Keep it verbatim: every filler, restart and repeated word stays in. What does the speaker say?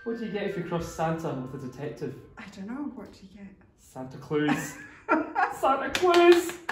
What do you get if you cross Santa with a detective? I don't know. What do you get? Santa Claus. Santa Claus.